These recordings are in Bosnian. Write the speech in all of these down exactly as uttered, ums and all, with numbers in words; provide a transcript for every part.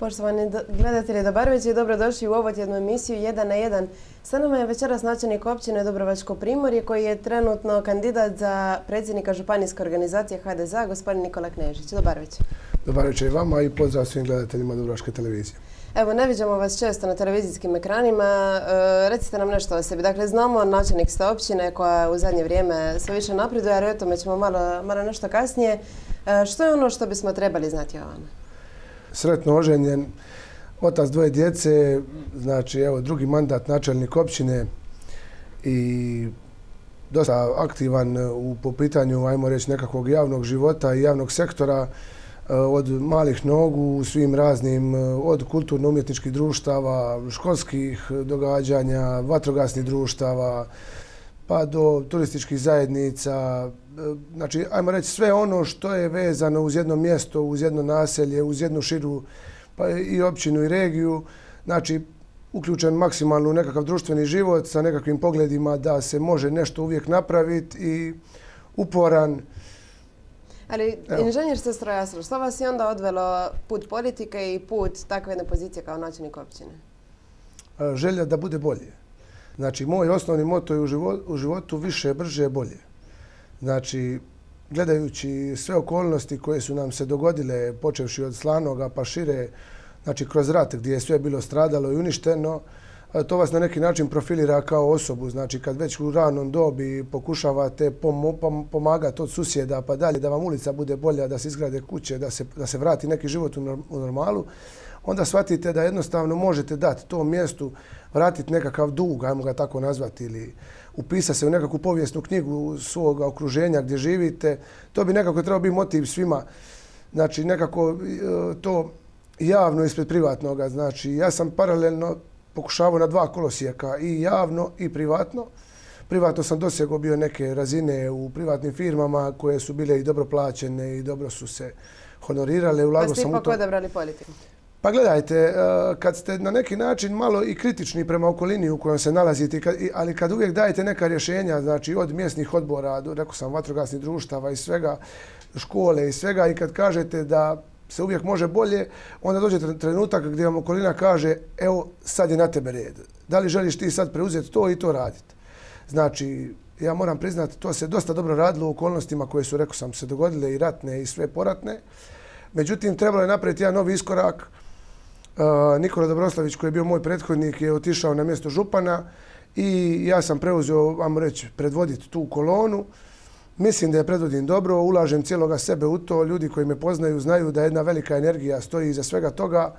Poštovani gledatelji, dobar večer i dobrodošli u ovotjednu emisiju jedan na jedan. Sa nama je večeras načelnik općine Dubrovačko primorje koji je trenutno kandidat za predsjednika županijske organizacije H D Z A, gospodin Nikola Knežić. Dobar večer. Dobar večer i vama i pozdrav svim gledateljima Dubrovačke televizije. Evo, ne viđamo vas često na televizijskim ekranima. E, recite nam nešto o sebi. Dakle, znamo načelnik ste općine koja u zadnje vrijeme sve više napreduje, a o tome ćemo malo, malo nešto kasnije. E, što je ono što bismo trebali znati o vama? Sretno oženjen, otac dvoje djece, znači evo drugi mandat načelnik općine i dosta aktivan u, po pitanju, ajmo reći, nekakvog javnog života i javnog sektora, od malih nogu u svim raznim, od kulturno-umjetničkih društava, školskih događanja, vatrogasnih društava, pa do turističkih zajednica. Znači, ajmo reći, sve ono što je vezano uz jedno mjesto, uz jedno naselje, uz jednu širu pa i općinu i regiju. Znači, uključen maksimalno u nekakav društveni život sa nekakvim pogledima da se može nešto uvijek napraviti i uporan. Ali inženjer ste strojarstva, što vas je onda odvelo put politike i put takve jedne pozicije kao načelnik općine? Želja da bude bolje. Znači, moj osnovni moto je u životu, u životu više, brže, bolje. Znači, gledajući sve okolnosti koje su nam se dogodile, počevši od Slanoga pa šire, znači kroz rat gdje je sve bilo stradalo i uništeno, to vas na neki način profilira kao osobu. Znači, kad već u ranom dobi pokušavate pomagati od susjeda pa dalje, da vam ulica bude bolja, da se izgrade kuće, da se, da se vrati neki život u normalu, onda shvatite da jednostavno možete dati tom mjestu, vratiti nekakav dug, ajmo ga tako nazvati, ili upisati se u nekakvu povijesnu knjigu svog okruženja gdje živite. To bi nekako trebao biti motiv svima. Znači, nekako to javno ispred privatnoga. Znači, ja sam paralelno pokušavao na dva kolosijeka, i javno i privatno. Privatno sam dosegao bio neke razine u privatnim firmama koje su bile i dobro plaćene i dobro su se honorirale. Pa ste ipak odabrali politiku? Pa gledajte, kad ste na neki način malo i kritični prema okolini u kojoj se nalazite, ali kad uvijek dajete neka rješenja, znači od mjesnih odbora, rekao sam, vatrogasnih društava i svega, škole i svega, i kad kažete da se uvijek može bolje, onda dođe trenutak gdje vam okolina kaže, evo, sad je na tebe red. Da li želiš ti sad preuzeti to i to raditi? Znači, ja moram priznati, to se dosta dobro radilo u okolnostima koje su, rekao sam, se dogodile i ratne i sve poratne. Međutim, trebalo je napraviti jedan novi iskorak. Nikola Dobroslavić, koji je bio moj prethodnik, je otišao na mjesto župana i ja sam preuzeo, vam reći, predvoditi tu kolonu. Mislim da je predvodim dobro, ulažem cijeloga sebe u to. Ljudi koji me poznaju znaju da jedna velika energija stoji iza svega toga.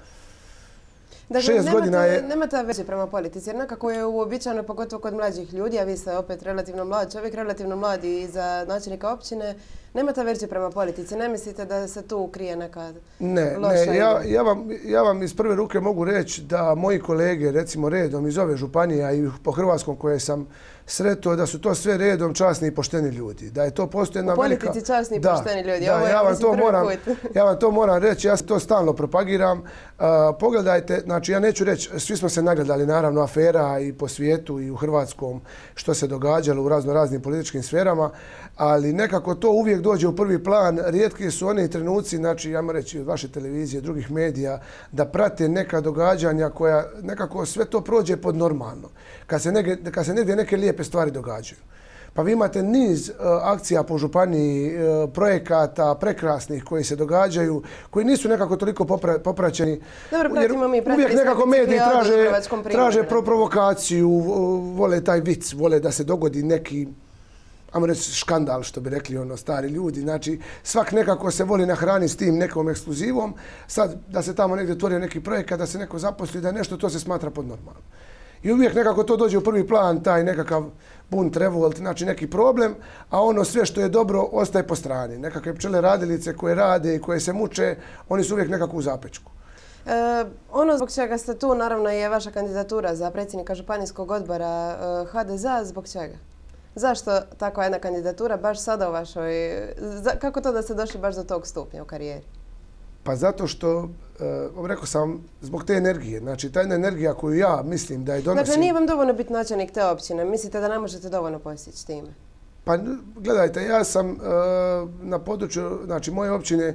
Dakle, nemate, nemate veće prema politici, jer nekako je uobičajeno, pogotovo kod mlađih ljudi, a vi ste opet relativno mlad čovjek, relativno mladi i za načelnika općine, nemate veće prema politici. Ne mislite da se tu krije neka ne, loša ne, ja, ja, vam, ja vam iz prve ruke mogu reći da moji kolege, recimo redom iz ove županije i po hrvatskom koje sam sretao, da su to sve redom časni i pošteni ljudi. Da je to postoji jedna velika... U politici časni i da, pošteni ljudi. Da, ovo je, ja, vam to moram, put. ja vam to moram reći, ja to stalno propagiram. Uh, pogledajte, znači ja neću reći, svi smo se nagledali naravno afera i po svijetu i u Hrvatskom što se događalo u razno raznim političkim sferama, ali nekako to uvijek dođe u prvi plan. Rijetki su oni trenuci, znači ja moram reći od vaše televizije, drugih medija, da prate neka događanja koja nekako sve to prođe pod normalno. Kad se, nege, kad se negdje neke lijepe stvari događaju. Pa vi imate niz uh, akcija po županiji, uh, projekata prekrasnih koji se događaju, koji nisu nekako toliko popra, popraćeni. Dobro, pratimo mi, pratimo uvijek nekako mediji traže, traže pro provokaciju, uh, vole taj vic, vole da se dogodi neki, ajmo reći, škandal, što bi rekli ono stari ljudi. Znači, svak nekako se voli nahraniti s tim nekom ekskluzivom. Sad, da se tamo negdje otvori neki projekat, da se neko zaposli, da je nešto, to se smatra pod normalno. I uvijek nekako to dođe u prvi plan, taj nekakav bunt, revolt, znači neki problem, a ono sve što je dobro ostaje po strani. Nekakve pčele radilice koje rade i koje se muče, oni su uvijek nekako u zapečku. E, ono zbog čega ste tu, naravno, je vaša kandidatura za predsjednika županijskog odbora e, H D Z A. Zbog čega? Zašto takva jedna kandidatura baš sada u vašoj... Za, kako to da ste došli baš do tog stupnja u karijeri? Pa zato što, uh, rekao sam, zbog te energije. Znači, ta jedna energija koju ja mislim da je donosim... Dakle, nije vam dovoljno biti načelnik te općine. Mislite da ne možete dovoljno postići time? Pa, gledajte, ja sam uh, na području, znači, moje općine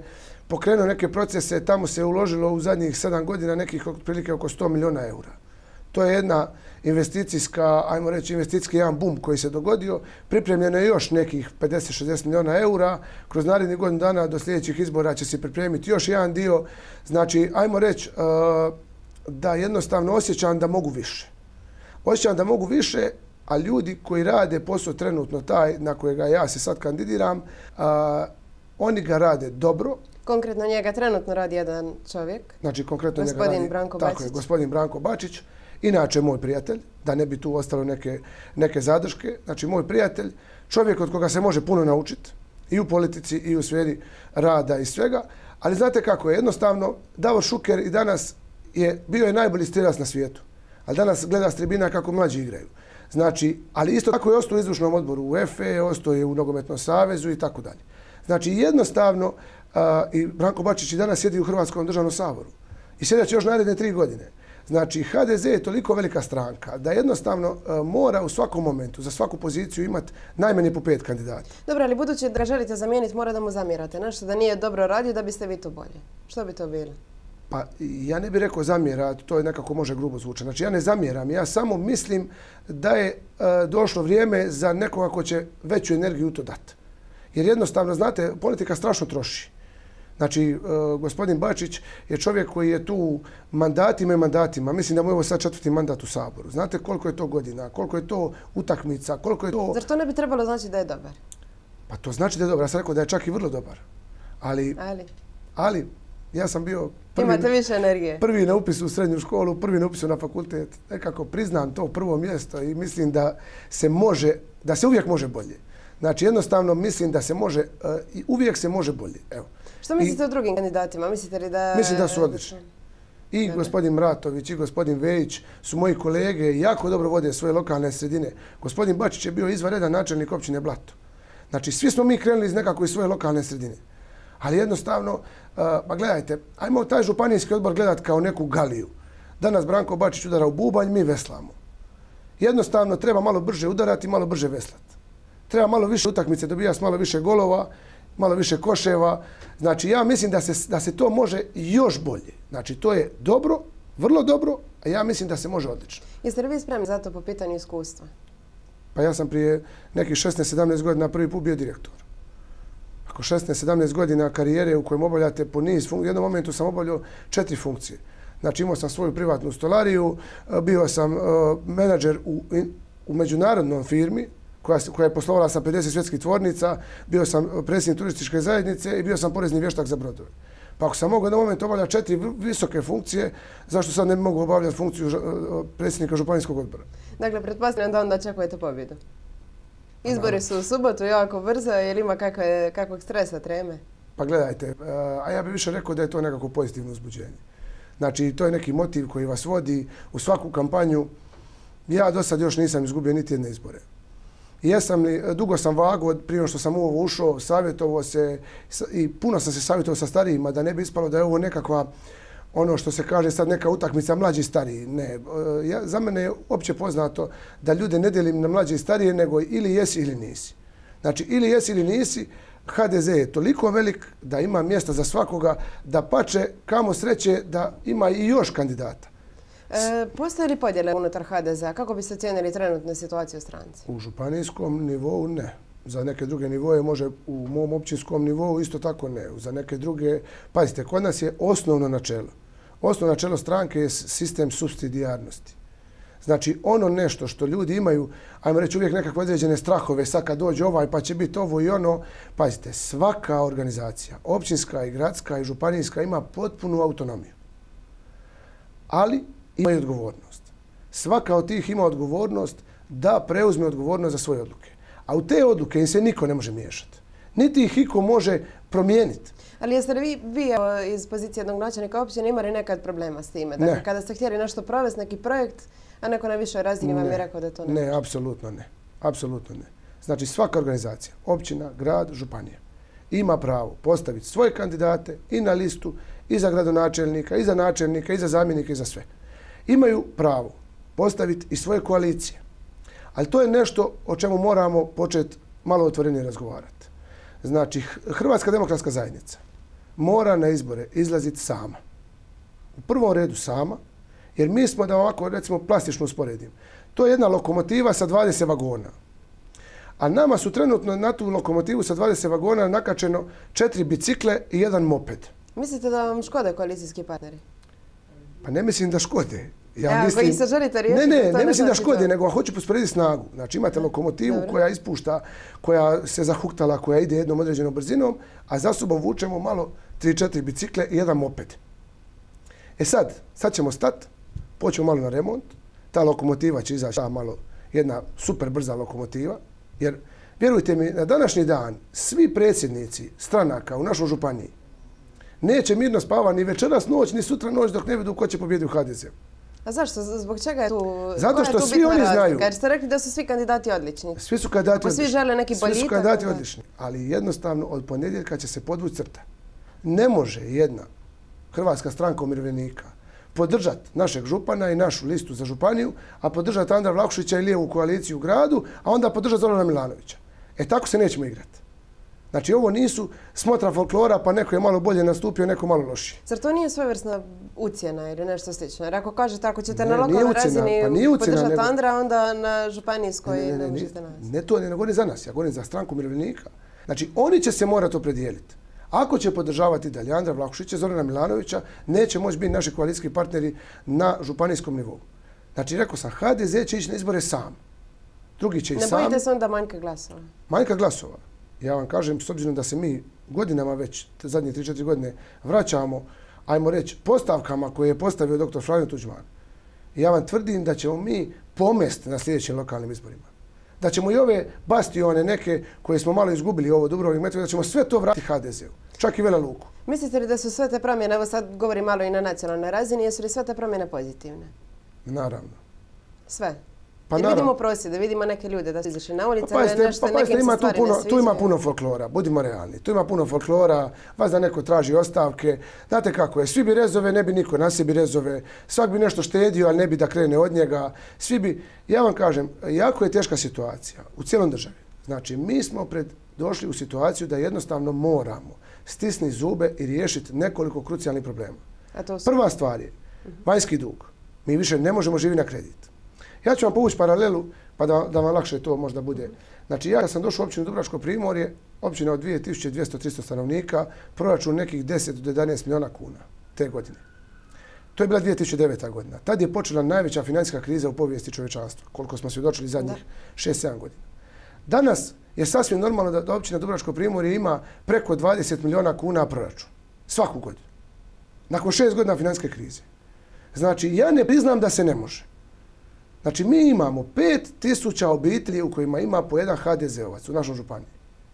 pokrenuo neke procese, tamo se uložilo u zadnjih sedam godina nekih otprilike oko sto miliona eura. To je jedna investicijska, ajmo reći, investicijski jedan bum koji se dogodio. Pripremljeno je još nekih pedeset do šezdeset miliona eura. Kroz narednih godinu dana do sljedećih izbora će se pripremiti još jedan dio. Znači, ajmo reći da jednostavno osjećam da mogu više. Osjećam da mogu više, a ljudi koji rade posao trenutno taj na kojega ja se sad kandidiram, oni ga rade dobro. Konkretno njega trenutno radi jedan čovjek. Znači, konkretno njega gospodin radi, Branko tako Bačić. je, gospodin Branko Bačić. Inače, moj prijatelj, da ne bi tu ostalo neke, neke zadrške. Znači, moj prijatelj, čovjek od koga se može puno naučiti i u politici i u sferi rada i svega. Ali znate kako je, jednostavno, Davor Šuker i danas je bio je najbolji strelac na svijetu. Ali danas gleda s tribina kako mlađi igraju. Znači, ali isto tako je ostao u izvršnom odboru u UEFA, ostao je u Nogometnom savezu i tako dalje. Znači, jednostavno, a, i Branko Bačić i danas sjedi u Hrvatskom državnom saboru. I sjedeći još naredne tri godine. Znači, ha de ze je toliko velika stranka da jednostavno a, mora u svakom momentu, za svaku poziciju imati najmanje po pet kandidata. Dobro, ali budući da ga želite zamijeniti, mora da mu zamjerate nešto da nije dobro radio da biste vi to bolje. Što bi to bilo? Pa ja ne bih rekao zamjera, to je nekako može grubo zvučati. Znači ja ne zamjeram, ja samo mislim da je e, došlo vrijeme za nekoga ko će veću energiju u to dati. Jer jednostavno, znate, politika strašno troši. Znači, e, gospodin Bačić je čovjek koji je tu mandatima i mandatima. Mislim da mu je ovo sad četvrti mandat u Saboru. Znate koliko je to godina, koliko je to utakmica, koliko je to... Zar to ne bi trebalo znači da je dobar? Pa to znači da je dobar. Ja sam rekao da je čak i vrlo dobar. Ali... Ali... Ali... Ja sam bio prvi, imate više energije. Prvi na upisu u srednju školu, prvi na upisu na fakultet. Nekako priznam to prvo mjesto i mislim da se može, da se uvijek može bolje. Znači jednostavno mislim da se može i uvijek se može bolje. Evo. Što mislite I, o drugim kandidatima? Mislite li da... Mislim da su odlični. I Dobre. gospodin Mratović i gospodin Vejić su moji kolege i jako dobro vode svoje lokalne sredine. Gospodin Bačić je bio izvanredan načelnik općine Blato. Znači svi smo mi krenuli iz nekako iz svoje lokalne sredine. Ali jednostavno, uh, pa gledajte, ajmo taj županijski odbor gledat kao neku galiju. Danas Branko Bačić udara u bubanj, mi veslamo. Jednostavno treba malo brže udarati, malo brže veslati. Treba malo više utakmice dobijati, malo više golova, malo više koševa. Znači ja mislim da se, da se to može još bolje. Znači to je dobro, vrlo dobro, a ja mislim da se može odlično. Jeste li vi spremni za to po pitanju iskustva? Pa ja sam prije nekih šesnaest sedamnaest godina prvi put bio direktor. Ako šesnaest sedamnaest godina karijere u kojem obavljate po niz funkcija, u jednom momentu sam obavljao četiri funkcije. Znači imao sam svoju privatnu stolariju, bio sam uh, menadžer u, u međunarodnom firmi koja, koja je poslovala sa pedeset svjetskih tvornica, bio sam predsjednik turističke zajednice i bio sam porezni vještak za brodove. Pa ako sam mogao u jednom momentu obavljati četiri visoke funkcije, zašto sad ne bi mogu obavljati funkciju uh, predsjednika županijskog odbora? Dakle, pretpostavljam da onda očekujete pobjedu. Izbori su u subotu jako brzo, je li ima kakve, kakvog stresa, treme? Pa gledajte, a ja bih više rekao da je to nekako pozitivno uzbuđenje. Znači, to je neki motiv koji vas vodi u svaku kampanju. Ja do sad još nisam izgubio niti jedne izbore. Jesam li, dugo sam vagao prije što sam u ovo ušao, savjetovao se i puno sam se savjetovao sa starijima da ne bi ispalo da je ovo nekakva, ono što se kaže sad neka utakmica mlađi i stariji. Ne, ja, za mene je opće poznato da ljude ne dijelim na mlađe i starije, nego ili jesi ili nisi. Znači, ili jesi ili nisi, ha de ze je toliko velik da ima mjesta za svakoga, da pače kamo sreće da ima i još kandidata. E, postoje li podjele unutar ha de zea? Kako biste ocijenili trenutnu situaciju u stranci? U županijskom nivou ne. Za neke druge nivoje može u mom općinskom nivou isto tako ne. Za neke druge, pazite, kod nas je osnovno načelo. Osnovno načelo stranke je sistem supsidijarnosti. Znači, ono nešto što ljudi imaju, ajmo reći uvijek nekakve određene strahove, sad kad dođe ovaj pa će biti ovo i ono, pazite, svaka organizacija, općinska i gradska i županijska ima potpunu autonomiju. Ali ima i odgovornost. Svaka od tih ima odgovornost da preuzme odgovornost za svoje odluke. A u te odluke im se niko ne može miješati. Niti ih iko može promijeniti. Ali jeste li vi, vi iz pozicije jednog načelnika općine imali nekad problema s time? Dakle, ne. Kada ste htjeli nešto provesti, neki projekt, a neko na višoj razini vam je rekao da to ne može? Ne, apsolutno ne. Apsolutno ne. Znači svaka organizacija, općina, grad, županija, ima pravo postaviti svoje kandidate i na listu, i za gradonačelnika, i za načelnika, i za zamjenika, i za sve. Imaju pravo postaviti i svoje koalicije. Ali to je nešto o čemu moramo početi malo otvorenije razgovarati. Znači, Hrvatska demokratska zajednica mora na izbore izlaziti sama. U prvom redu sama, jer mi smo, da ovako recimo plastično usporedim, to je jedna lokomotiva sa dvadeset vagona. A nama su trenutno na tu lokomotivu sa dvadeset vagona nakačeno četiri bicikle i jedan moped. Mislite da vam škode koalicijski partneri? Pa ne mislim da škode. Ja ja, mislim... se želite riješiti, ne, ne, ne, ne mislim da znači škode, to... nego hoću posporediti snagu. Znači imate lokomotivu Dobre. koja ispušta, koja se zahuktala, koja ide jednom određenom brzinom, a za sobom vučemo malo tri četiri bicikle i jedan moped. E sad, sad ćemo stati, počemo malo na remont, ta lokomotiva će izaći malo, jedna super brza lokomotiva, jer vjerujte mi, na današnji dan svi predsjednici stranaka u našoj županiji neće mirno spavati ni večeras noć, ni sutra noć dok ne vidu ko će pobijediti u ha de ze. A zašto? Zbog čega je tu? Zato što svi oni znaju. Jer ste rekli da su svi kandidati odlični. Svi su kandidati odlični. Svi žele neki boljitak. Svi su kandidati odlični. Ali jednostavno od ponedjeljka će se podvući crta. Ne može jedna Hrvatska stranka umirovljenika podržati našeg župana i našu listu za županiju, a podržati Andra Vlahušića i lijevu koaliciju u gradu, a onda podržati Zorana Milanovića. E tako se nećemo igrati. Znači ovo nisu smotra folklora pa neko je malo bolje nastupio, neko malo lošije. Zar to nije svojevrsna ucjena ili nešto slično? Jer ako kažete ako ćete ne, na lokalnoj razini pa podržati nego... Andra, onda na županijskoj ne, ne, ne, ne možete naći. Ne to ne govorim za nas, ja govorim za stranku umirovljenika. Znači oni će se morati opredijeliti. Ako će podržavati dalje Andra Vlahušića, Zorana Milanovića, neće moći biti naši koalicijski partneri na županijskom nivou. Znači rekao sam, ha de ze će ići na izbore sam. Drugi će i sam. Ne bojite se onda manjka glasova? Manjka glasova. Ja vam kažem, s obzirom da se mi godinama već, zadnje tri četiri godine, vraćamo, ajmo reći, postavkama koje je postavio doktor Franjo Tuđman. Ja vam tvrdim da ćemo mi pomesti na sljedećim lokalnim izborima. Da ćemo i ove bastione neke koje smo malo izgubili ovo Dubrovnik Metro, da ćemo sve to vratiti ha de ze-u. Čak i Vela Luku. Mislite li da su sve te promjene, evo sad govorim malo i na nacionalnoj razini, jesu li sve te promjene pozitivne? Naravno. Sve? Pa Jer vidimo prosjede, vidimo neke ljude da su izašli na ulice, pa pazite, nešto, pa pazite, nekim ima se stvari tu puno, ne sviđaju. Tu ima puno folklora, budimo realni. Tu ima puno folklora, vas da neko traži ostavke. Znate kako je, svi bi rezove, ne bi niko na sebi rezove. Svak bi nešto štedio, ali ne bi da krene od njega. Svi bi, ja vam kažem, jako je teška situacija u cijelom državi. Znači, mi smo pred, došli u situaciju da jednostavno moramo stisniti zube i riješiti nekoliko krucijalnih problema. A to su... Prva stvar je vanjski dug. Mi više ne možemo živjeti na kredit. Ja ću vam povući paralelu, pa da, da vam lakše to možda bude. Znači, ja sam došao u općinu Dubrovačko primorje, općina od dvije tisuće dvjesto do tristo stanovnika, proračun nekih deset do jedanaest milijuna kuna te godine. To je bila dvije tisuće deveta godina. Tad je počela najveća financijska kriza u povijesti čovječanstva, koliko smo svjedočili zadnjih šest sedam godina. Danas je sasvim normalno da, da općina Dubrovačko primorje ima preko dvadeset milijuna kuna proračun. Svaku godinu. Nakon šest godina financijske krize. Znači, ja ne priznam da se ne može. Znači, mi imamo pet tisuća obitelji u kojima ima po jedan ha de ze-ovac u našoj županiji.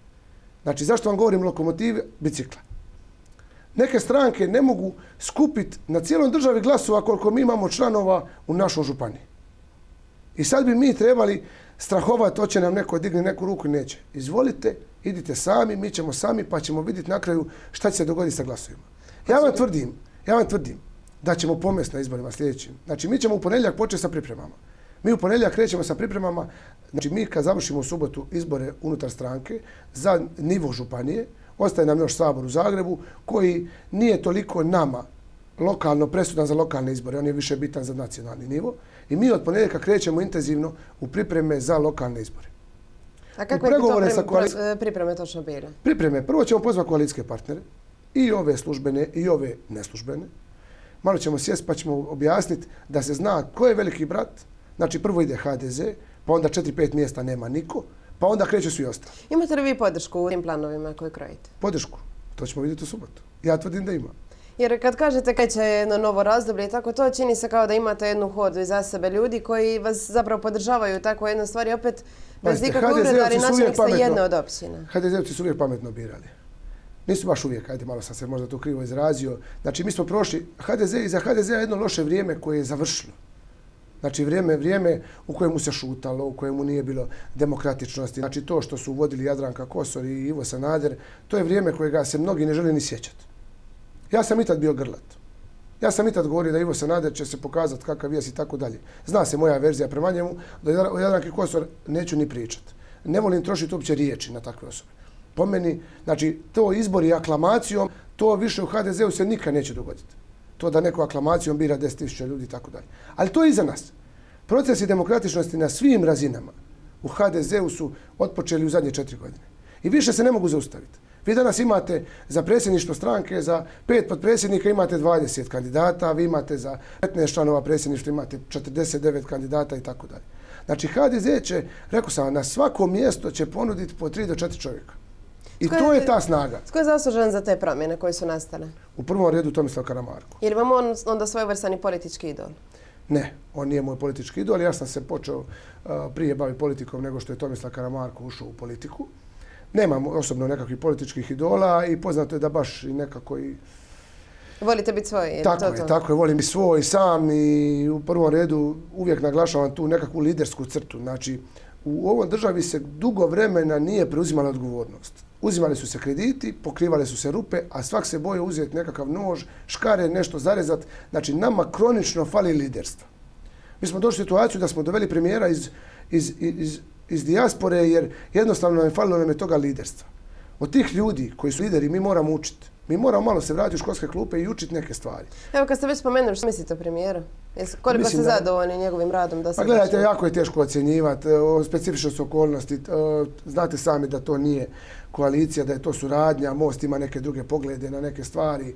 Znači, zašto vam govorim lokomotive, bicikla? Neke stranke ne mogu skupiti na cijelom državi glasova koliko mi imamo članova u našoj županiji. I sad bi mi trebali strahovati, hoće nam neko digne neku ruku i neće. Izvolite, idite sami, mi ćemo sami, pa ćemo vidjeti na kraju šta će se dogoditi sa glasovima. Ja vam tvrdim, ja vam tvrdim da ćemo pomesti na izborima sljedećim. Znači, mi ćemo u ponedjeljak početi sa pripremama. Mi u ponedjeljak krećemo sa pripremama, znači mi kad završimo u subotu izbore unutar stranke za nivo županije, ostaje nam još sabor u Zagrebu koji nije toliko nama lokalno presudan za lokalne izbore, on je više bitan za nacionalni nivo i mi od ponedjeljka krećemo intenzivno u pripreme za lokalne izbore. A kakve bi to prim, koalic... pripreme točno bile? Pripreme. Prvo ćemo pozvati koalicijske partnere, i ove službene i ove neslužbene. Malo ćemo sjesti pa ćemo objasniti da se zna ko je veliki brat. Znači prvo ide ha de ze, pa onda četiri pet mjesta nema niko, pa onda kreću svi ostali. Imate li vi podršku u tim planovima koje krojite? Podršku? To ćemo vidjeti u subotu. Ja tvrdim da ima. Jer kad kažete kad će jedno novo razdoblje i tako to, čini se kao da imate jednu hodu iza sebe ljudi koji vas zapravo podržavaju tako jednu stvari, opet bez nikakve uvrede, ali načelnik ste jedne od općina. ha de ze-ovci su uvijek pametno birali. Nisu baš uvijek, ajde malo sam se možda to krivo izrazio. Znači mi smo prošli, ha de ze iza ha de ze-a jedno loše vrijeme koje je završilo. Znači vrijeme, vrijeme u kojemu se šutalo, u kojemu nije bilo demokratičnosti. Znači to što su uvodili Jadranka Kosor i Ivo Sanader, to je vrijeme kojega se mnogi ne žele ni sjećati. Ja sam i tad bio grlat. Ja sam i tad govorio da Ivo Sanader će se pokazati kakav jes i tako dalje. Zna se moja verzija prema njemu, da o Jadranki Kosor neću ni pričati. Ne volim trošiti uopće riječi na takve osobe. Po meni, znači, to izbori aklamacijom, to više u ha de zeu se nikad neće dogoditi. To da neko aklamacijom bira deset tisuća ljudi i tako dalje. Ali to je iza nas. Procesi demokratičnosti na svim razinama u ha de zeu su otpočeli u zadnje četiri godine. I više se ne mogu zaustaviti. Vi danas imate za predsjedništvo stranke, za pet potpredsjednika imate dvadeset kandidata, vi imate za petnaest članova predsjedništva imate četrdeset devet kandidata i tako dalje. Znači, ha de ze će, rekao sam, na svako mjesto će ponuditi po tri do četiri čovjeka. I to je ta snaga. Tko je zaslužan za te promjene koje su nastale? U prvom redu Tomislav Karamarko. Je li vam on onda svojevrstan politički idol? Ne, on nije moj politički idol. Ja sam se počeo uh, prije baviti politikom nego što je Tomislav Karamarko ušao u politiku. Nemam osobno nekakvih političkih idola i poznato je da baš i nekako i... Volite biti svoj? Tako to, je, to? tako je. Volim i svoj, sam i u prvom redu uvijek naglašavam tu nekakvu lidersku crtu. Znači, u ovom državi se dugo vremena nije preuzimala odgovornost. Uzimali su se krediti, pokrivale su se rupe, a svak se boje uzeti nekakav nož, škare, nešto zarezat. Znači, nama kronično fali liderstva. Mi smo došli u situaciju da smo doveli premijera iz, iz, iz, iz dijaspore, jer jednostavno nam je falilo nam je toga liderstva. Od tih ljudi koji su lideri mi moramo učiti. Mi moramo malo se vratiti u školske klupe i učiti neke stvari. Evo, kad ste već spomenuli, što mislite o premijeru? Koliko ste zadovoljni njegovim radom? Pa gledajte, jako je teško ocjenjivati. Specifičnost okolnosti. Znate sami da to nije koalicija, da je to suradnja, Most ima neke druge poglede na neke stvari.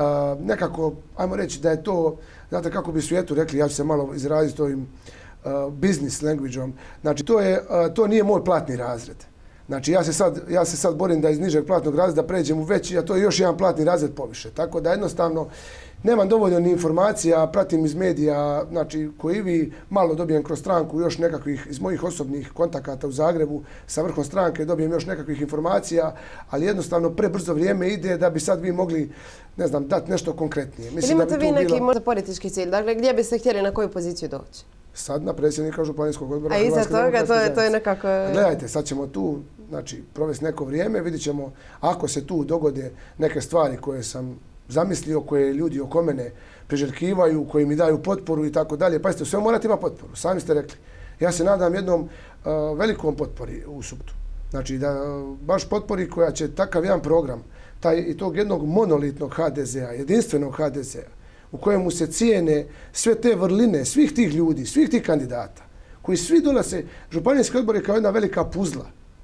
Nekako, ajmo reći da je to, znate kako bi svijetu rekli, ja ću se malo izraziti ovim business language-om. Znači, to, je, to nije moj platni razred. Znači, ja se, sad, ja se sad borim da iz nižeg platnog razreda pređem u veći, a to je još jedan platni razred poviše. Tako da jednostavno nemam dovoljno ni informacija, pratim iz medija, znači koji vi malo dobijem kroz stranku još nekakvih iz mojih osobnih kontakata u Zagrebu sa vrhom stranke, dobijem još nekakvih informacija, ali jednostavno prebrzo vrijeme ide da bi sad vi mogli, ne znam, dati nešto konkretnije. Mislim, imate da bi vi neki bilo... možda politički cilj? Dakle, gdje biste htjeli na koju poziciju doći? Sad na predsjednika Županijskog odbora. A iza toga to je, to je nekako... Gledajte, sad ćemo tu znači, provesti neko vrijeme, vidit ćemo ako se tu dogode neke stvari koje sam zamislio, koje ljudi oko mene priželjkivaju, koji mi daju potporu i tako dalje. Pazite, sve morate imati potporu, sami ste rekli. Ja se nadam jednom uh, velikom potpori u subotu. Znači, da uh, baš potpori koja će takav jedan program, taj, i tog jednog monolitnog ha de zea, jedinstvenog ha de zea, u kojemu se cijene sve te vrline, svih tih ljudi, svih tih kandidata, koji svi dolaze, županijski odbor je kao jedna velika puzla,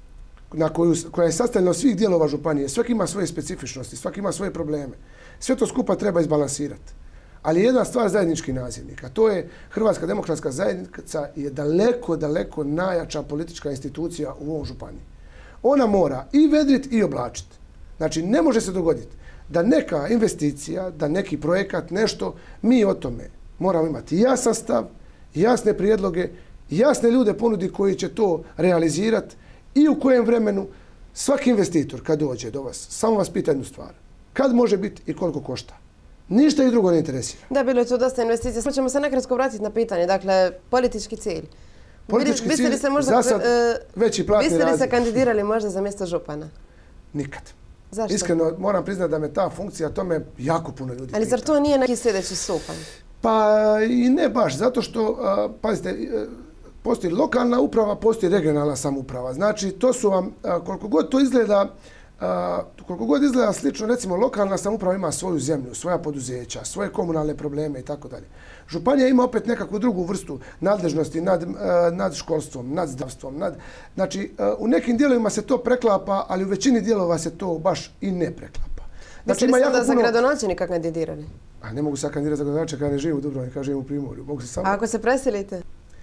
na koju, koja je sastavljena od svih dijelova županije. Svaki ima svoje specifičnosti, svaki ima svoje probleme. Sve to skupa treba izbalansirati. Ali jedna stvar zajednički nazivnik, a to je Hrvatska demokratska zajednica je daleko, daleko najjača politička institucija u ovom županiji. Ona mora i vedriti i oblačiti. Znači, ne može se dogoditi da neka investicija, da neki projekat, nešto, mi o tome moramo imati jasan stav, jasne prijedloge, jasne ljude ponudi koji će to realizirati i u kojem vremenu. Svaki investitor kad dođe do vas, samo vas pita jednu stvar. Kad može biti i koliko košta? Ništa i drugo ne interesira. Da, bilo je tu dosta investicija. Samo ćemo se nakratko vratiti na pitanje. Dakle, politički cilj. Politički biste cilj, se možda, za sad veći platni razred. Biste li se kandidirali možda za mjesto župana? Nikad. Zašto? Iskreno, moram priznati da me ta funkcija, to me jako puno ljudi pita. Ali zar to nije neki sljedeći stupanj? Pa i ne baš, zato što, a, pazite, postoji lokalna uprava, postoji regionalna samouprava. Znači, to su vam, a, koliko god to izgleda, a, koliko god izgleda slično, recimo, lokalna samouprava ima svoju zemlju, svoja poduzeća, svoje komunalne probleme i tako dalje. Županija ima opet nekakvu drugu vrstu nadležnosti nad, nad školstvom, nad zdravstvom. Nad, znači, u nekim dijelovima se to preklapa, ali u većini dijelova se to baš i ne preklapa. Znači, biste li onda za gradonačelnika kandidirali? A ne mogu se kandidirati za gradonačelnika, kada ne živim u Dubrovniku, kada živim u Primorju. Mogu se samo... A ako se preselite?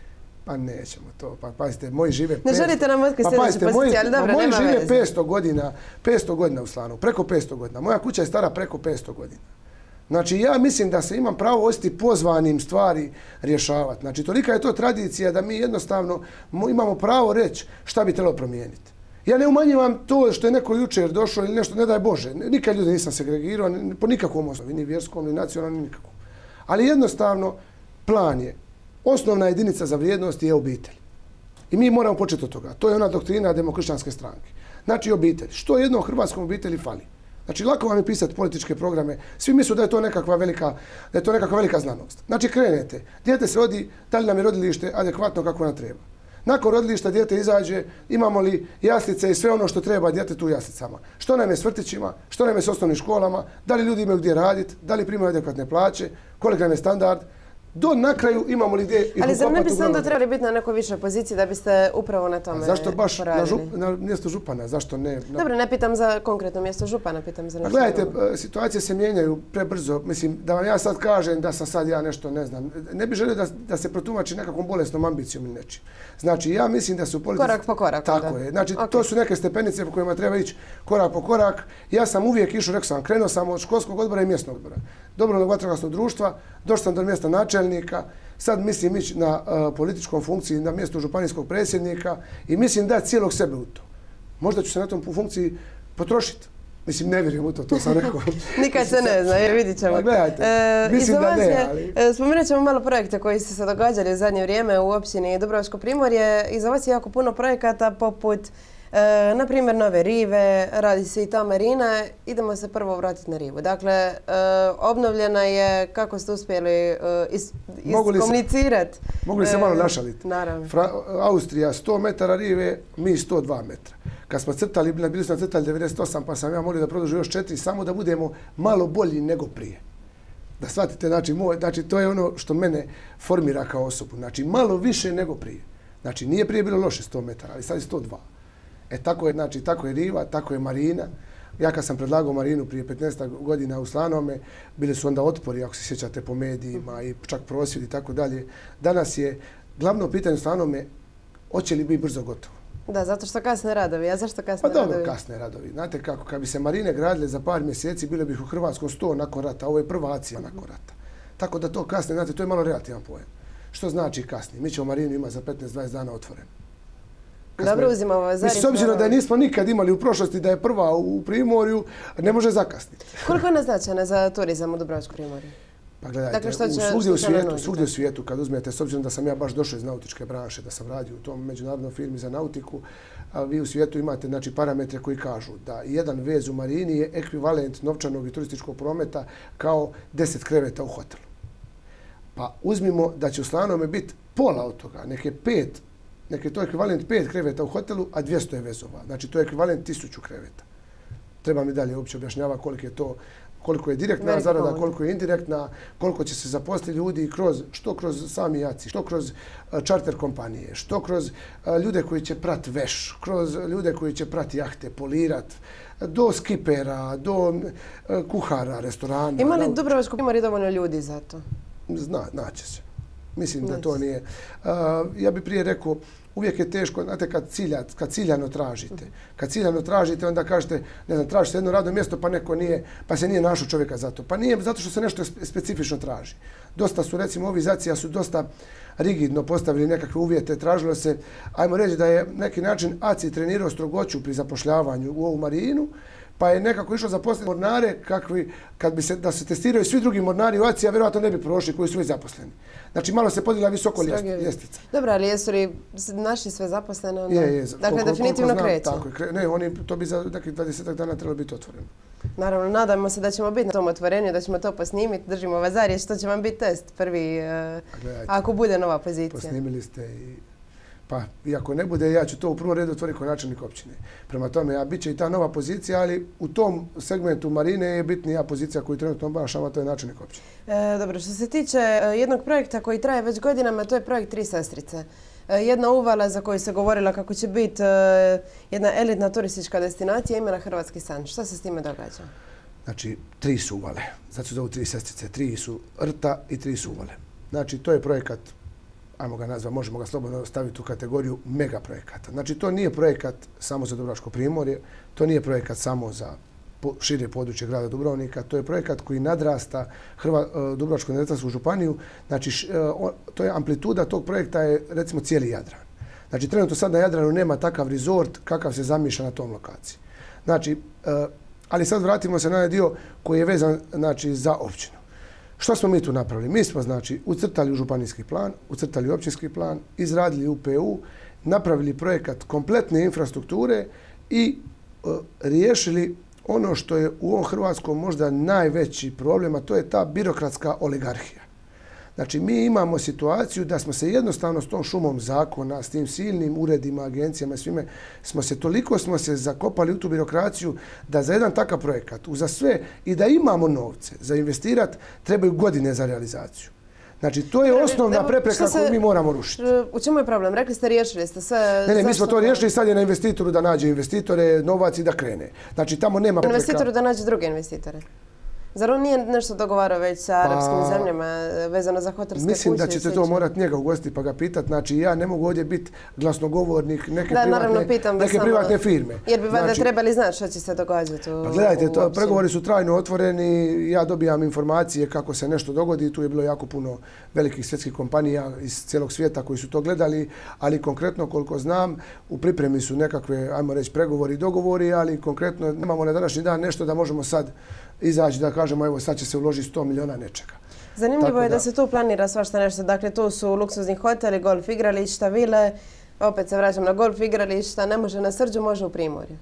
Pa nećemo to. Pa pazite, moji žive... Ne želite nam otkriti sljedeću poziciju, ali dobro, moji nema veze. Moji žive petsto godina, petsto godina u Slanu, preko petsto godina. Moja kuća je stara preko petsto godina. Znači, ja mislim da se imam pravo osjetiti pozvanim stvari rješavati. Znači, tolika je to tradicija da mi jednostavno imamo pravo reći šta bi trebalo promijeniti. Ja ne umanjivam to što je neko jučer došao ili nešto, ne daj Bože. Nikad ljude nisam segregirao, po nikakvom osnovi, ni vjerskom, ni nacionalnom, ni nikakvom. Ali jednostavno, plan je, osnovna jedinica za vrijednost je obitelj. I mi moramo početi od toga. To je ona doktrina demokršćanske stranke. Znači, obitelj. Što jednom hrvatskom obitelji fali? Znači, lako vam je pisati političke programe. Svi misle da je to nekakva velika, da je to nekakva velika znanost. Znači, krenete. Dijete se rodi, da li nam je rodilište adekvatno kako nam treba? Nakon rodilišta dijete izađe, imamo li jaslice i sve ono što treba djetetu u jaslicama. Što nam je s vrtićima, što nam je s osnovnim školama, da li ljudi imaju gdje raditi, da li primaju adekvatne plaće, koliki nam je standard. Do na kraju imamo li gdje ih ukopati. Ali zar ne biste onda trebali biti na nekoj višoj poziciji da biste upravo na tome poradili? Zašto baš na, žup, na mjesto župana? Zašto ne? Na... Dobro, ne pitam za konkretno mjesto župana, pitam za nešto. Gledajte, situacije se mijenjaju prebrzo. Mislim, da vam ja sad kažem da sam sad ja nešto, ne znam, ne bih želio da, da se protumači nekakvom bolesnom ambicijom ili nečim. Znači, ja mislim da se u politici... Korak po korak. Tako da. je. Znači, okay. To su neke stepenice po kojima treba ići korak po korak. Ja sam uvijek išao, rekao sam, krenuo sam od školskog odbora i mjesnog odbora. Dobrovoljnog vatrogasnog društva, došao sam do mjesta načelnika, sad mislim ići na uh, političkom funkciji, na mjestu županijskog predsjednika i mislim da cijelog sebe u to. Možda ću se na tom funkciji potrošiti. Mislim, ne vjerujem u to, to sam rekao. Nikad se ne zna, jer vidit ćemo. Pa gledajte, e, mislim da ne, ali... E, spomenut ćemo malo projekte koji su se događali u zadnje vrijeme u općini Dubrovačko primorje. Iza vas je jako puno projekata poput E, na primjer, nove rive, radi se i ta marina. Idemo se prvo vratiti na rivu. Dakle, e, obnovljena je, kako ste uspjeli e, is, iskomunicirati. Mogu li se malo našaliti? Naravno. Fra, Austrija sto metara rive, mi sto dva metra. Kad smo crtali, bili smo crtali devedeset osam, pa sam ja molio da produžu još četiri, samo da budemo malo bolji nego prije. Da shvatite, znači, moj, znači, to je ono što mene formira kao osobu. Znači, malo više nego prije. Znači, nije prije bilo loše sto metara, ali sad je sto dva. E tako je, znači, tako je riva, tako je marina. Ja kad sam predlagao marinu prije petnaest godina u Slanome, bili su onda otpori, ako se sjećate, po medijima i čak prosvjedi i tako dalje. Danas je glavno pitanje u Slanome, hoće li biti brzo gotovo? Da, zato što kasne radovi. A zašto kasne radovi? Pa dobro, kasne radovi. Znate kako, kad bi se marine gradile za par mjeseci, bilo bi ih u Hrvatskom sto nakon rata. Ovo je prva akcija nakon rata. Tako da to kasne, znate, to je malo relativan pojam. Što znači kasni? Mi ćemo marinu imati za petnaest dvadeset dana otvorenu. Dobro, uzimamo ovo. Mislim, s obzirom da je nismo nikad imali u prošlosti da je prva u Primorju, ne može zakasniti. Koliko je naznačena za turizam u Dubrovačkom primorju? Pa gledajte, dakle, što će, u svugdje, u svijetu, nudi, svugdje u svijetu, kad uzmete, s obzirom da sam ja baš došao iz nautičke branše, da sam radio u tom međunarodnom firmi za nautiku, a vi u svijetu imate, znači, parametre koji kažu da jedan vez u marini je ekvivalent novčanog i turističkog prometa kao deset kreveta u hotelu. Pa uzmimo da će u Slanome biti pola od toga, neke pet, neke to je ekvivalent pet kreveta u hotelu, a dvjesto je vezova. Znači, to je ekvivalent tisuću kreveta. Treba mi dalje uopće objašnjava koliko je to, koliko je direktna zarada, koliko je indirektna, koliko će se zaposliti ljudi kroz, što kroz sami jaci, što kroz čarter kompanije, što kroz ljude koji će prati veš, kroz ljude koji će prati jahte, polirat, do skipera, do kuhara, restorana. Ima li Dubrovačko primorje dovoljno ljudi za to? Zna, naće se. Mislim da to nije. Uh, ja bih prije rekao, uvijek je teško, znate, kad, cilja, kad ciljano tražite. Kad ciljano tražite, onda kažete, ne znam, tražite jedno radno mjesto, pa neko nije, pa se nije našao čovjeka za to. Pa nije zato što se nešto specifično traži. Dosta su, recimo, ovi zacija su dosta rigidno postavili nekakve uvjete. Tražilo se, ajmo reći da je neki način A C I trenirao strogoću pri zapošljavanju u ovu marinu, pa je nekako išlo zaposliti mornare kakvi, kad bi se, da se testiraju svi drugi mornari u A C I, a vjerojatno ne bi prošli koji su već zaposleni. Znači, malo se podigla visoko ljestvica. Dobro, ali jesu li našli sve zaposlene? Onda? Je, je. Dakle, koliko, definitivno koliko kreću. Tako je, kre, ne, oni, to bi za nekih dvadeset dana trebalo biti otvoreno. Naravno, nadamo se da ćemo biti na tom otvorenju, da ćemo to posnimiti. Držimo vas za riječ, što će vam biti test prvi, uh, ako bude nova pozicija. Posnimili ste i... Pa, iako ne bude, ja ću to u prvom redu otvoriti kao načelnik općine. Prema tome, ja bit će i ta nova pozicija, ali u tom segmentu marine je bitnija pozicija koju trenutno obnašam, a to je načelnik općine. E, dobro, što se tiče jednog projekta koji traje već godinama, to je projekt Tri sestrice. E, jedna uvala za koju se govorila kako će biti e, jedna elitna turistička destinacija imena Hrvatski san. Što se s time događa? Znači, tri su uvale. Zato su zovu Tri sestrice. Tri su rta i tri su uvale. Znači, to je projekat, ajmo ga nazvati, možemo ga slobodno staviti u kategoriju mega projekata. Znači, to nije projekat samo za Dubrovačko primorje, to nije projekat samo za šire područje grada Dubrovnika, to je projekat koji nadrasta Dubrovačko-neretvansku županiju. Znači, to je amplituda tog projekta je, recimo, cijeli Jadran. Znači, trenutno sad na Jadranu nema takav rezort kakav se zamišlja na tom lokaciji. Znači, ali sad vratimo se na onaj dio koji je vezan, znači, za općinu. Što smo mi tu napravili? Mi smo, znači, ucrtali u županijski plan, ucrtali u općinski plan, izradili U P U, napravili projekat kompletne infrastrukture i uh, riješili ono što je u ovom Hrvatskom možda najveći problem, a to je ta birokratska oligarhija. Znači, mi imamo situaciju da smo se jednostavno s tom šumom zakona, s tim silnim uredima, agencijama i svime, smo se toliko smo se zakopali u tu birokraciju da za jedan takav projekat, za sve i da imamo novce za investirati, trebaju godine za realizaciju. Znači, to je osnovna prepreka koju mi moramo rušiti. U čemu je problem? Rekli ste, riješili ste sve... Ne, ne, mi smo to riješili, sad je na investitoru da nađe investitore, novac i da krene. Znači, tamo nema prepreka. Investitoru da nađe druge investitore. Zar on nije nešto dogovarao već sa arapskim zemljama vezano za hotelske kuće? Mislim da ćete to morati njega ugostiti pa ga pitati. Znači, ja ne mogu ovdje biti glasnogovornik neke privatne firme. Jer bi valjda trebali znati što će se događati. Pa gledajte, pregovori su trajno otvoreni, ja dobijam informacije kako se nešto dogodi. Tu je bilo jako puno velikih svjetskih kompanija iz cijelog svijeta koji su to gledali, ali konkretno koliko znam, u pripremi su nekakve, ajmo reći, pregovori i dogovori, ali konkretno nemamo na današnji dan nešto da možemo sad izaći da kažemo evo sad će se uložiti sto miliona nečega. Zanimljivo je da se tu planira svašta nešto. Dakle, tu su luksuzni hoteli, golf igrališta, vile. Opet se vraćam na golf igrališta. Ne može na Srđu, može u Primorju.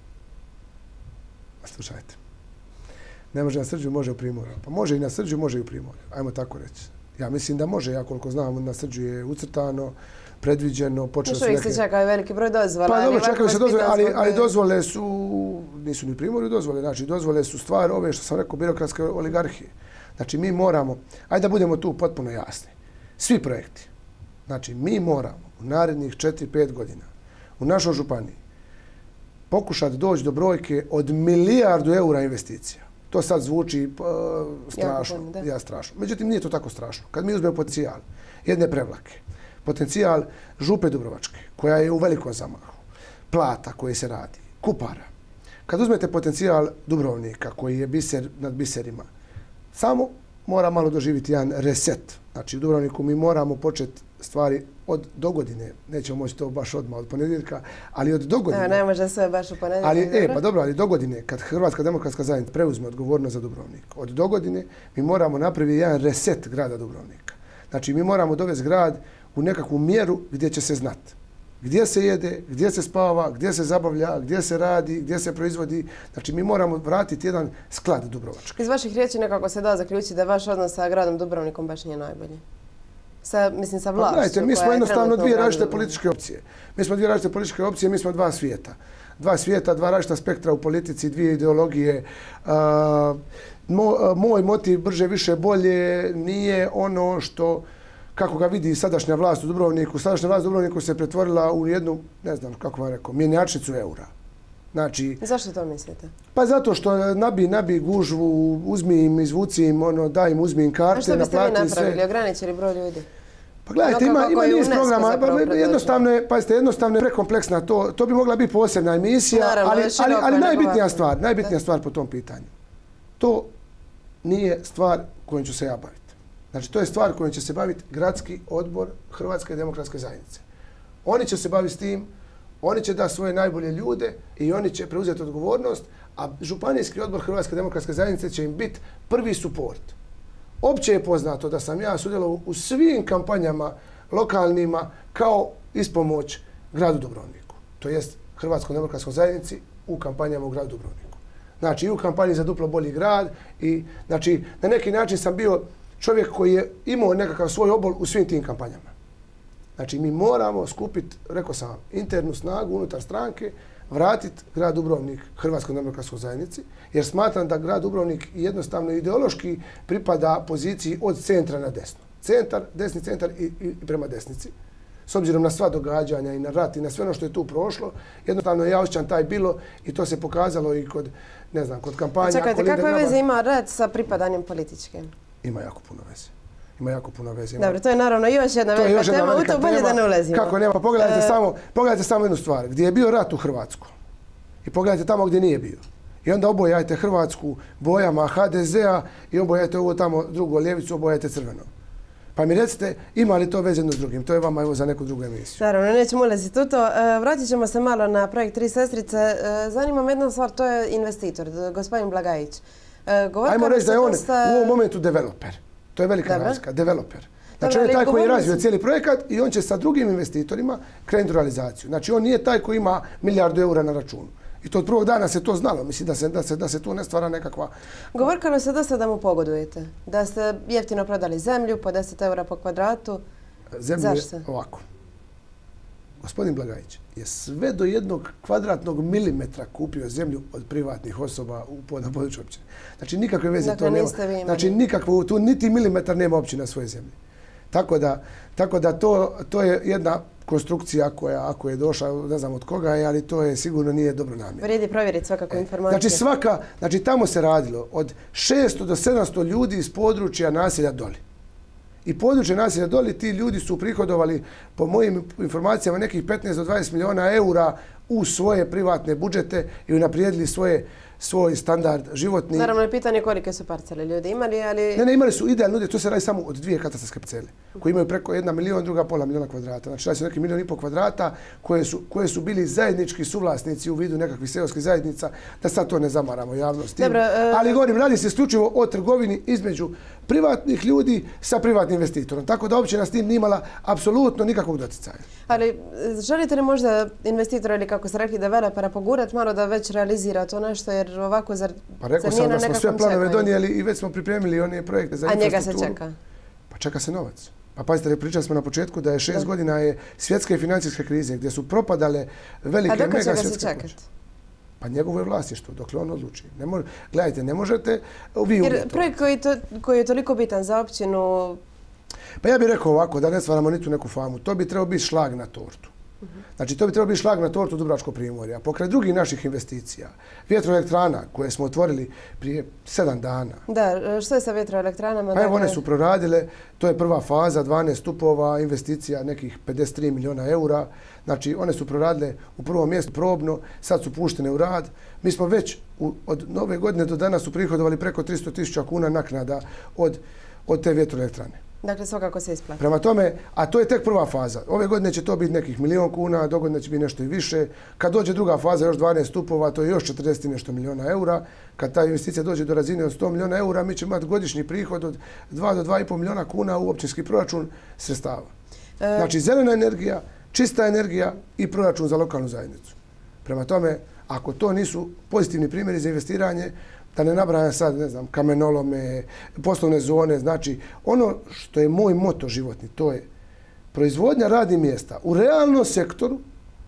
Slušajte. Ne može na Srđu, može u Primorju. Pa može i na Srđu, može i u Primorju. Ajmo tako reći. Ja mislim da može. Ja koliko znam, na Srđu je ucrtano, predviđeno, počeo su neke... Još uvijek se čekaju veliki broj dozvola. Pa dobro, čekaju se dozvole, ali, ali dozvole su... Nisu ni u Primorju dozvole. Znači, dozvole su stvar ove, što sam rekao, birokratske oligarhije. Znači, mi moramo... Ajde da budemo tu potpuno jasni. Svi projekti. Znači, mi moramo u narednih četiri pet godina u našoj županiji pokušati doći do brojke od milijardu eura investicija. To sad zvuči uh, strašno. Ja, strašno. Međutim, nije to tako strašno. Kad mi uzmemo potencijal jedne Prevlake, potencijal Župe Dubrovačke, koja je u velikom zamahu, Plata koji se radi, Kupara. Kad uzmete potencijal Dubrovnika, koji je biser nad biserima, samo mora malo doživjeti jedan reset. Znači, u Dubrovniku mi moramo početi stvari od dogodine. Nećemo moći to baš odmah od ponedjeljka, ali od dogodine. Evo, ne može sve baš u ponedjeljka. Ali, e, pa dobro, ali dogodine, kad Hrvatska demokratska zajednica preuzme odgovornost za Dubrovnik, od dogodine mi moramo napraviti jedan reset grada Dubrovnika. Znači, mi moramo dovesti grad u nekakvu mjeru gdje će se znati. Gdje se jede, gdje se spava, gdje se zabavlja, gdje se radi, gdje se proizvodi. Znači, mi moramo vratiti jedan sklad Dubrovački. Iz vaših riječi nekako se da zaključiti da vaš odnos sa gradom Dubrovnikom baš nije najbolji. Sa, mislim, sa vlašću. Gledajte, mi smo jednostavno dvije različite političke opcije. Mi smo dvije različite političke opcije, mi smo dva svijeta. Dva svijeta, dva različita spektra u politici, dvije ideologije. Uh, mo, moj motiv brže, više, bolje nije ono što, kako ga vidi sadašnja vlast u Dubrovniku. Sadašnja vlast u Dubrovniku se pretvorila u jednu, ne znam kako vam rekao, mjenjačnicu eura. Znači, zašto to mislite? Pa zato što nabi, nabi gužvu, uzmi im, izvuci im, ono, daj im, uzmi im karte, naplati sve. A što biste vi napravili? Sve. Ograničili broj ljudi? Pa gledajte, ima, ima niz programa, jednostavno je, pazite, jednostavno je prekompleksna, to, to bi mogla biti posebna emisija, Naravno, ali, ali, ali najbitnija stvar, najbitnija stvar po tom pitanju, to nije stvar kojom ću se ja baviti. Znači, to je stvar kojom će se baviti gradski odbor Hrvatske demokratske zajednice. Oni će se baviti s tim, oni će dati svoje najbolje ljude i oni će preuzeti odgovornost, a županijski odbor Hrvatske demokratske zajednice će im biti prvi suport. Opće je poznato da sam ja sudjelovao u svim kampanjama lokalnima kao ispomoć gradu Dubrovniku. To jest Hrvatskoj demokratskoj zajednici u kampanjama u gradu Dubrovniku. Znači i u kampanji za duplo bolji grad i znači na neki način sam bio čovjek koji je imao nekakav svoj obol u svim tim kampanjama. Znači mi moramo skupiti, rekao sam vam, internu snagu unutar stranke, vratiti grad Dubrovnik Hrvatskoj demokratskoj zajednici, jer smatram da grad Dubrovnik jednostavno ideološki pripada poziciji od centra na desno. Centar, desni centar i, i prema desnici. S obzirom na sva događanja i na rat i na sve ono što je tu prošlo, jednostavno ja osjećam taj bilo i to se pokazalo i kod, ne znam, kod kampanja. Čekajte, kakve veze ima rat sa pripadanjem političkim? Ima jako puno veze. Ima jako puno veze. Ima... Dobro, to je naravno još jedna velika još jedna tema, u to bolje da ne ulazimo. Kako nema? Pa pogledajte, e... samo, pogledajte samo jednu stvar. Gdje je bio rat u Hrvatskoj i pogledajte tamo gdje nije bio. I onda obojajte Hrvatsku bojama ha de zea i obojajte ovo tamo drugo ljevicu, obojajte crveno. Pa mi recite, ima li to veze jedno s drugim? To je vama evo za neku drugu emisiju. Naravno, nećemo ulaziti u to. E, vratit ćemo se malo na projekt Tri sestrice. E, zanima me jedna stvar, to je investitor, gospodin Blagajić. E, Ajmo reći da je on dosta... u ovom momentu developer. To je velika Dobre. razlika, developer. Znači on je taj koji je razvio cijeli projekat i on će sa drugim investitorima krenuti u realizaciju. Znači on nije taj koji ima milijardu eura na računu. I to od prvog dana se to znalo. Mislim da se, da se, da se tu ne stvara nekakva... Govorkano se dosta da mu pogodujete. Da ste jeftino prodali zemlju po deset eura po kvadratu. Zemlju Zašto? je ovako. Gospodin Blagajić je sve do jednog kvadratnog milimetra kupio zemlju od privatnih osoba u na području općine. Znači nikakve veze dakle, to nema. niste vi imali. Znači nikakvu, tu niti milimetar nema općina svoje zemlje. Tako da, tako da to, to je jedna konstrukcija koja, ako je došla, ne znam od koga je, ali to je sigurno nije dobro namjerno. Vrijedi provjeriti svakako informacije. Znači svaka, znači tamo se radilo od šesto do sedamsto ljudi iz područja naselja Doli. I područje naselja Doli, ti ljudi su prihodovali, po mojim informacijama, nekih petnaest do dvadeset milijuna eura u svoje privatne budžete i unaprijedili svoje svoj standard životni. Naravno je pitanje kolike su parcele ljudi imali, ali... Ne, ne, imali su idealne ljudi, to se radi samo od dvije katastarske parcele, koji imaju preko jedna milion, druga pola miliona kvadrata. Znači, radi se neki milion i pol kvadrata koje su, koje su bili zajednički suvlasnici u vidu nekakvih seoskih zajednica, da sad to ne zamaramo javnosti. Dobro, e... Ali govorim, radi se isključivo o trgovini između privatnih ljudi sa privatnim investitorom. Tako da općina s tim nije imala apsolutno nikakvog doticaja. Ali želite li možda investitora ili kako ste rekli developera pogurati malo da već realizira to nešto, jer ovako zar, pa rekao zar nije sam na da smo nekakvom sve planove čekanju? donijeli i već smo pripremili one projekte za A infrastrukturu. njega se čeka? Pa čeka se novac. Pa pazite, pričali smo na početku da je šest da. godina je svjetske financijske krize gdje su propadale velike mega svjetske kuće. A dok će ga se čekati? Pa njegovo je vlasništvo, dokle on odluči. Ne može, gledajte, ne možete vi uvjetovati. Jer projekt koji, to, koji je toliko bitan za općinu... Pa ja bih rekao ovako, da ne stvaramo nitu neku famu, to bi trebao biti šlag na tortu. Znači, to bi trebao biti šlag na tortu Dubrovačkog primorja. Pokraj drugih naših investicija, vjetroelektrana koje smo otvorili prije sedam dana. Da, što je sa vjetroelektranama? Pa evo, one su proradile, to je prva faza, dvanaest stupova, investicija nekih pedeset tri miliona eura. Znači, one su proradile u prvom mjestu probno, sad su puštene u rad. Mi smo već u, od nove godine do danas su prihodovali preko tristo tisuća kuna naknada od, od te vjetroelektrane. Dakle, svakako se isplati. Prema tome, a to je tek prva faza. Ove godine će to biti nekih milijon kuna, dogodine će biti nešto i više. Kad dođe druga faza, još dvanaest stupova, to je još četrdeset nešto miliona eura. Kad ta investicija dođe do razine od sto miliona eura, mi ćemo imati godišnji prihod od dva do dva i pol miliona kuna u općinski proračun sredstava. E... Znači, zelena energija, čista energija i proračun za lokalnu zajednicu. Prema tome, ako to nisu pozitivni primjeri za investiranje, da ne nabrajam sad, ne znam, kamenolome, poslovne zone, znači ono što je moj moto životni, to je proizvodnja radnih mjesta u realnom sektoru,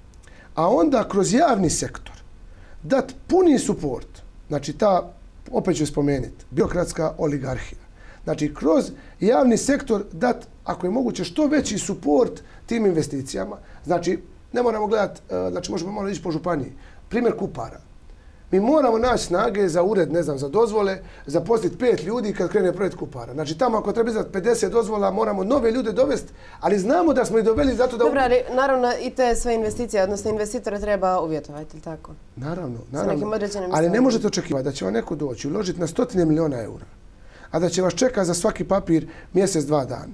a onda kroz javni sektor dat puni suport, znači ta, opet ću spomenuti, birokratska oligarhija. Znači kroz javni sektor dat, ako je moguće, što veći suport tim investicijama, znači ne moramo gledati, znači možemo malo ići po županiji, primjer Kupara. Mi moramo naći snage za ured, ne znam, za dozvole, zaposliti pet ljudi kad krene projekt Kupara. Znači tamo ako treba izdati pedeset dozvola, moramo nove ljude dovesti, ali znamo da smo ih doveli zato da... Dobro, ali naravno i te sve investicije, odnosno investitore treba uvjetovati, ili tako? Naravno, naravno. Ali ne možete očekivati da će vam neko doći, uložiti na stotine miliona eura, a da će vas čekati za svaki papir mjesec, dva dana.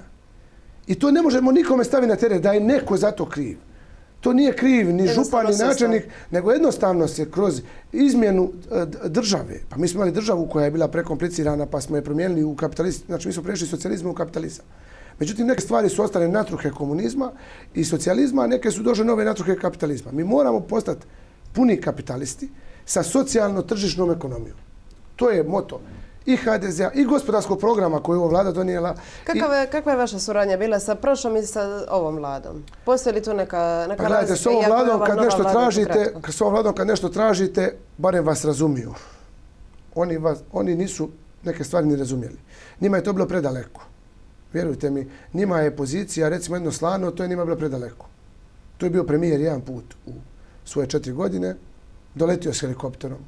I to ne možemo nikome staviti na teret da je neko za to kriv. To nije kriv ni župan, ni načelnik, nego jednostavno se kroz izmjenu države, pa mi smo imali državu koja je bila prekomplicirana, pa smo je promijenili u kapitalizam, znači mi smo prešli socijalizmu u kapitalizam. Međutim, neke stvari su ostale natruhe komunizma i socijalizma, a neke su došle nove natruhe kapitalizma. Mi moramo postati puni kapitalisti sa socijalno-tržišnom ekonomijom. To je moto i ha de zea i gospodarskog programa koju je ova vlada donijela. Kakva je, kakva je vaša suradnja bila sa prošlom i sa ovom vladom? Postoji li tu neka, neka pa gledajte, razlika? S ovom vladom kad nešto tražite, s ovom vladom kad nešto tražite, barem vas razumiju. Oni, vas, oni nisu neke stvari ni razumjeli. Njima je to bilo predaleko. Vjerujte mi, njima je pozicija, recimo jedno Slano, to je njima bilo predaleko. To je bio premijer jedan put u svoje četiri godine, doletio s helikopterom.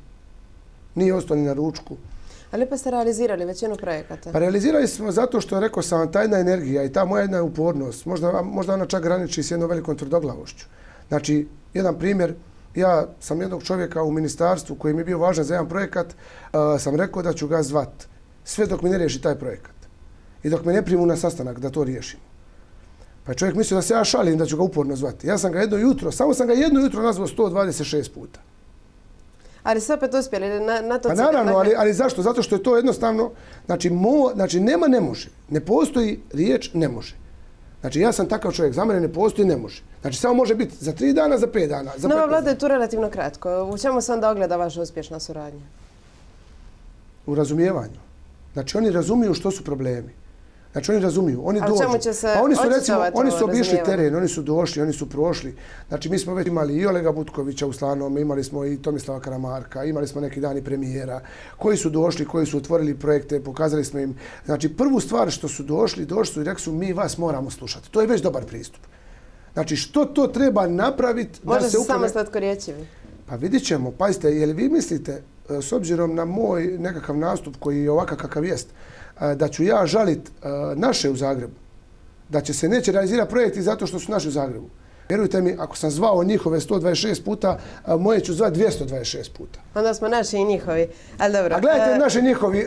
Nije ostao ni na ručku. Ali pa ste realizirali većinu projekata? Pa realizirali smo zato što, rekao sam, ta jedna energija i ta moja jedna upornost, možda, možda ona čak graniči s jednom velikom tvrdoglavošću. Znači, jedan primjer, ja sam jednog čovjeka u ministarstvu koji mi je bio važan za jedan projekat, uh, sam rekao da ću ga zvat sve dok mi ne riješi taj projekat. I dok me ne primu na sastanak da to riješimo. Pa je čovjek mislio da se ja šalim da ću ga uporno zvati. Ja sam ga jedno jutro, samo sam ga jedno jutro nazvao sto dvadeset šest puta. Ali sve opet uspjeli na, na to... Pa naravno, ali, ali zašto? Zato što je to jednostavno, znači, mo, znači nema ne može. Ne postoji riječ ne može. Znači, ja sam takav čovjek, za mene ne postoji, ne može. Znači, samo može biti za tri dana, za pet dana. Za Nova vlada je tu relativno kratko. U čemu se onda ogleda vaša uspješna suradnja? U razumijevanju. Znači, oni razumiju što su problemi. Znači, oni razumiju, oni dođu. A čemu će se pa oni su, recimo, oni su obišli razumijevanje? teren, oni su došli, oni su prošli. Znači, mi smo već imali i Olega Butkovića u Slanom, imali smo i Tomislava Karamarka, imali smo neki dan i premijera, koji su došli, koji su otvorili projekte, pokazali smo im. Znači, prvu stvar što su došli, došli su i rekli su mi vas moramo slušati. To je već dobar pristup. Znači, što to treba napraviti da se... Možda su uprave... samo slatkorječivi. Pa vidit ćemo, pazite, je li vi mislite, s obzirom na moj nekakav nastup koji je ovakav kakav jest, da ću ja žalit naše u Zagrebu, da će se neće realizirati projekti zato što su naši u Zagrebu. Vjerujte mi, ako sam zvao njihove sto dvadeset šest puta, moje ću zvati dvjesto dvadeset šest puta. Onda smo naši i njihovi. Ali dobro. A gledajte, naši njihovi,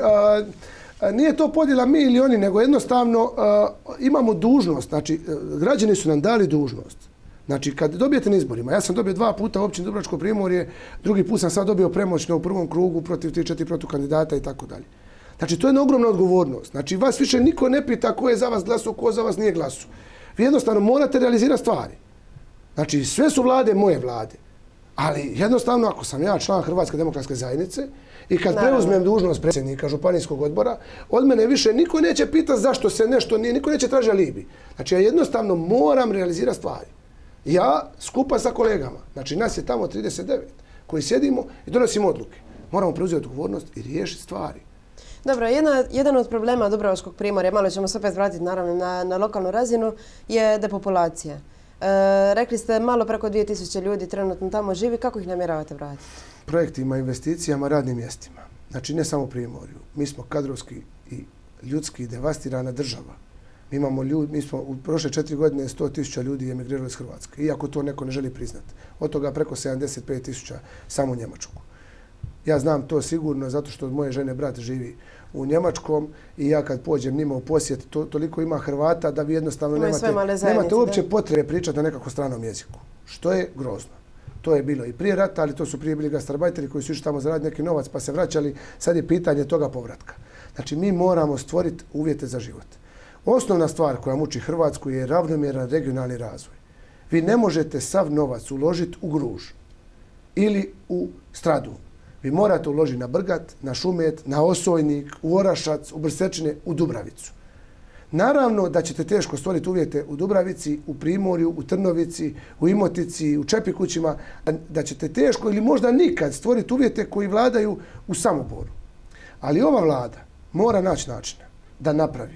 nije to podjela mi ili oni, nego jednostavno imamo dužnost. Znači, građani su nam dali dužnost. Znači, kad dobijete na izborima, ja sam dobio dva puta u općini Dubrovačko primorje, drugi put sam sad dobio premoćno u prvom krugu protiv tri četiri protukandidata i tako dalje. Znači, to je jedna ogromna odgovornost. Znači, vas više niko ne pita ko je za vas glasao, ko za vas nije glasao. Vi jednostavno morate realizirati stvari. Znači, sve su vlade moje vlade. Ali jednostavno, ako sam ja član Hrvatske demokratske zajednice i kad Naravno. preuzmem dužnost predsjednika županijskog odbora, od mene više niko neće pitati zašto se nešto nije, niko neće tražiti alibi. Znači, ja jednostavno moram realizirati stvari. Ja skupa sa kolegama, znači nas je tamo trideset devet, koji sjedimo i donosimo odluke. Moramo preuzeti odgovornost i riješiti stvari. Dobro, jedna, jedan od problema Dubrovačkog primorja, malo ćemo se opet vratiti naravno na, na lokalnu razinu, je depopulacija. E, rekli ste malo preko dvije tisuće ljudi trenutno tamo živi, kako ih namjeravate vratiti? Projektima, investicijama, radnim mjestima. Znači ne samo Primorju. Mi smo kadrovski i ljudski devastirana država. Mi imamo ljudi, mi smo u prošle četiri godine sto tisuća ljudi emigrirali iz Hrvatske, iako to neko ne želi priznati. Od toga preko sedamdeset pet tisuća samo u Njemačku. Ja znam to sigurno zato što od moje žene brat živi u Njemačkom i ja kad pođem njima u posjet, to, toliko ima Hrvata da vi jednostavno Imaju nemate, nemate uopće potrebe pričati na nekako stranom jeziku. Što je grozno. To je bilo i prije rata, ali to su prije bili gastarbajteri koji su išli tamo zaraditi neki novac pa se vraćali. Sad je pitanje toga povratka. Znači mi moramo stvoriti uvjete za život. Osnovna stvar koja muči Hrvatsku je ravnomjeran regionalni razvoj. Vi ne možete sav novac uložiti u Gruž ili u Stradu. Vi morate uložiti na Brgat, na Šumet, na Osojnik, u Orašac, u Brsečine, u Dubravicu. Naravno da ćete teško stvoriti uvjete u Dubravici, u Primorju, u Trnovici, u Imotici, u Čepikućima, da ćete teško ili možda nikad stvoriti uvjete koji vladaju u Samoboru. Ali ova vlada mora naći načina da napravi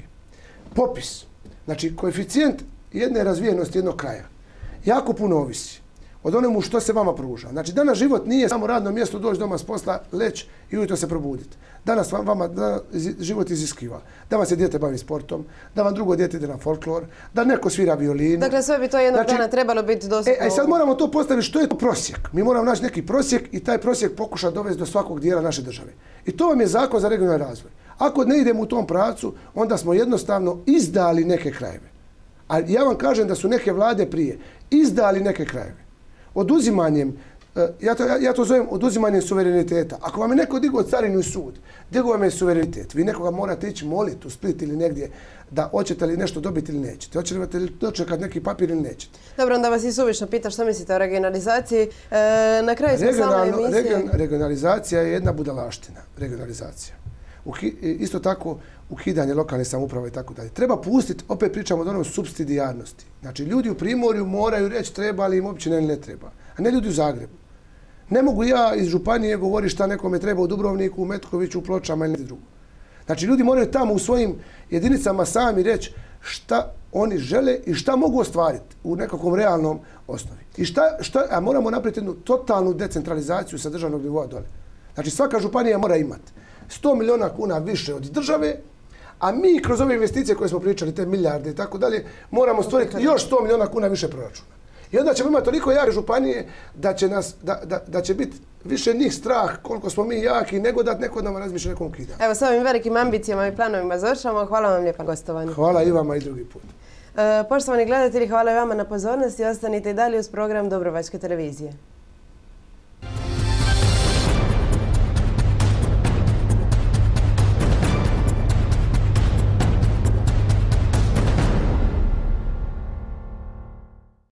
popis, znači koeficijent jedne razvijenosti jednog kraja. Jako puno ovisi od onemu što se vama pruža. Znači, danas život nije samo radno mjesto, doći doma s posla, leć i ujutro se probuditi. Danas vam, vama danas život iziskiva da vam se dijete bavi sportom, da vam drugo dijete ide na folklor, da neko svira violinu. Dakle, sve bi to jednog znači, dana trebalo biti dostupno. E, sad moramo to postaviti što je to prosjek. Mi moramo naći neki prosjek i taj prosjek pokušati dovesti do svakog dijela naše države. I to vam je zakon za regionalni razvoj. Ako ne idemo u tom pravcu, onda smo jednostavno izdali neke krajeve. A ja vam kažem da su neke vlade prije izdali neke krajeve. Oduzimanjem, ja to, ja, ja to zovem oduzimanjem suvereniteta. Ako vam je neko digao carinu i sud, digao vam je suverenitet, vi nekoga morate ići moliti u Split ili negdje da hoćete li nešto dobiti ili nećete. Hoćete li dočekati neki papir ili nećete. Dobro, onda vas i suvišno pita što mislite o regionalizaciji. E, na kraju smo samo emisije. Region, regionalizacija je jedna budalaština. Regionalizacija. Uhi, isto tako ukidanje lokalne samouprave i tako dalje. Treba pustiti, opet pričamo o onom supsidijarnosti. Znači, ljudi u Primorju moraju reći treba li im općina ili ne treba, a ne ljudi u Zagrebu. Ne mogu ja iz županije govoriti šta nekome treba u Dubrovniku, u Metkoviću, u Pločama ili nešto drugo. Znači, ljudi moraju tamo u svojim jedinicama sami reći šta oni žele i šta mogu ostvariti u nekakvom realnom osnovi. I šta, šta, a moramo napraviti jednu totalnu decentralizaciju sa državnog nivoa dole. Znači, svaka županija mora imati sto miliona kuna više od države, a mi kroz ove investicije koje smo pričali, te milijarde i tako dalje, moramo stvoriti još sto miliona kuna više proračuna. I onda ćemo imati toliko jake županije da će, nas, da, da, da će biti više njih strah koliko smo mi jaki nego da neko nama razmišlja nekom ukida. Evo, s ovim velikim ambicijama i planovima završavamo. Hvala vam lijepa gostovanju. Hvala i vama i drugi put. E, poštovani gledatelji, hvala i vama na pozornosti. Ostanite i dalje uz program Dubrovačke televizije.